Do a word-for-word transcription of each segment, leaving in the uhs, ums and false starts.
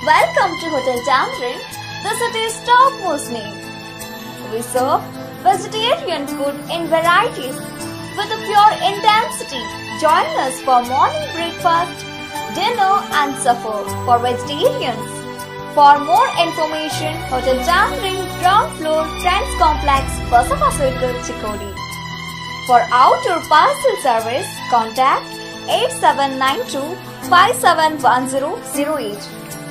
Welcome to Hotel Tamarind, the city's topmost name. We serve vegetarian food in varieties with a pure intensity. Join us for morning breakfast, dinner and supper for vegetarians. For more information, Hotel Tamarind, ground floor, Friends Complex, Basava Circle, Chikodi. For outdoor parcel service, contact eight seven nine two five seven one zero zero eight.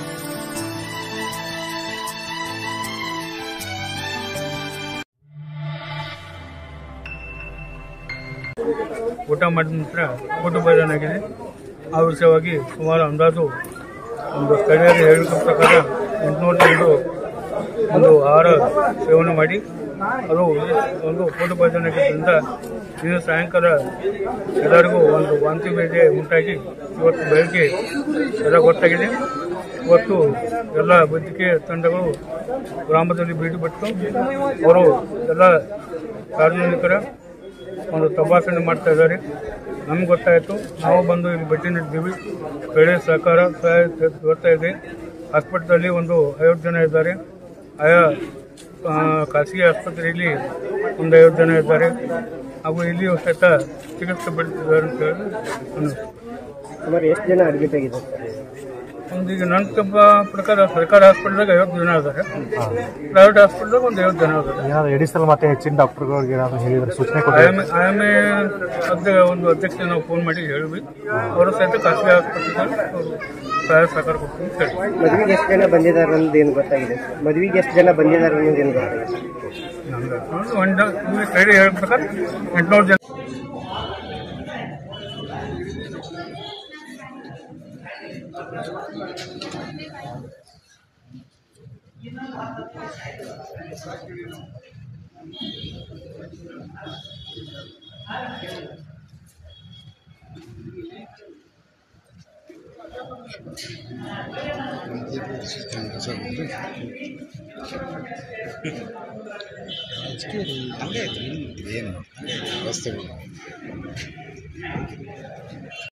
ಊಟ ಮಾಡಿದ ನಂತರ ಊಟ ಬದಲಾಗಿದೆ. ಆ ವಿಷಯವಾಗಿ ಸುಮಾರು ಅಂದಾಜು ಒಂದು ಸ್ಥಳೀಯರು ಹೇಳಿದ ಪ್ರಕಾರ ಎಂಟುನೂರ ಎರಡು ಒಂದು ಆಹಾರ ಸೇವನೆ ಮಾಡಿ ಅದು ಒಂದು ಊಟ ಬದಲಾಗಿದ್ದರಿಂದ ಇನ್ನು ಸಾಯಂಕಾಲ ಎಲ್ಲರಿಗೂ ಒಂದು ವಾಂತಿ ಭೇದಿ ಉಂಟಾಗಿ ಇವತ್ತು ಬೆಳಗ್ಗೆ ಎಲ್ಲ ಗೊತ್ತಾಗಿದೆ. ಇವತ್ತು ಎಲ್ಲ ವೈದ್ಯಕೀಯ ತಂಡಗಳು ಗ್ರಾಮದಲ್ಲಿ ಭೇಟಿ ಬಿಟ್ಟು ಅವರು ಎಲ್ಲ ಸಾರ್ವಜನಿಕರ ಒಂದು ತಪಾಸಣೆ ಮಾಡ್ತಾ ಇದ್ದಾರೆ. ನಮ್ಗೆ ಗೊತ್ತಾಯಿತು, ನಾವು ಬಂದು ಇಲ್ಲಿ ಭೇಟಿ ನೀಡಿದ್ದೀವಿ. ಬೆಳೆ ಸಹಕಾರ ಸಹಾಯ ಬರ್ತಾ ಇದೆ. ಹಾಸ್ಪಿಟಲಲ್ಲಿ ಒಂದು ಐವತ್ತು ಜನ ಇದ್ದಾರೆ. ಆಯಾ ಖಾಸಗಿ ಆಸ್ಪತ್ರೆಯಲ್ಲಿ ಒಂದು ಐವತ್ತು ಜನ ಇದ್ದಾರೆ ಹಾಗೂ ಇಲ್ಲಿಯೂ ಸಹಿತ ಚಿಕಿತ್ಸೆ ಪಡೆದಿದ್ದಾರೆ ಅಂತ ಹೇಳಿ ಅನ್ನಿಸ್ತು. ಸುಮಾರು ಎಷ್ಟು ಜನ ಅಡ್ಮಿಟ್ ಆಗಿದ್ದಾರೆ? ಒಂದು ಈಗ ನನ್ನ ಪ್ರಕಾರ ಸರ್ಕಾರಿ ಹಾಸ್ಪಿಟಲ್ದಾಗ ಐವತ್ತು ಜನ ಇದ್ದಾರೆ, ಪ್ರೈವೇಟ್ ಹಾಸ್ಪಿಟಲ್ದಾಗ ಒಂದು ಐವತ್ತು ಜನ ಇದ್ದಾರೆ. ಏನಾದ್ರು ಎಡಿಸಲ್ ಮತ್ತೆ ಹೆಚ್ಚಿನ ಡಾಕ್ಟರ್ಗಳಿಗೆ ಏನಾದ್ರು ಹೇಳಿದ್ರೆ ಸೂಚನೆ I M I M A ಒಂದು ಅಧ್ಯಕ್ಷ ನಾವು ಫೋನ್ ಮಾಡಿ ಹೇಳಿದ್ವಿ. ಅವರು ಸಹಿತ ಖಾಸಗಿ ಆಸ್ಪತ್ರೆಗಳಲ್ಲಿ ಅವರು ಸಹಾಯ ಸಹಕಾರ ಕೊಡ್ತೀನಿ ಅಂತ ಹೇಳಿ. ಮದುವೆಗೆ ಎಷ್ಟು ಜನ ಬಂದಿದ್ದಾರೆ ಅನ್ನೋದು ಏನು ಗೊತ್ತಾಗಿದೆ? ಮದುವೆಗೆ ಎಷ್ಟು ಜನ ಬಂದಿದ್ದಾರೆ ಅನ್ನೋದು ಏನು ಗೊತ್ತಾಗಿದೆ? ನಮ್ಗೆ ಒಂದು ಸೈಡ್ ಹೇಳಿದ ಪ್ರಕಾರ ಎಂಟುನೂರು ಜನ. ಏನು ವ್ಯವಸ್ಥೆಗಳು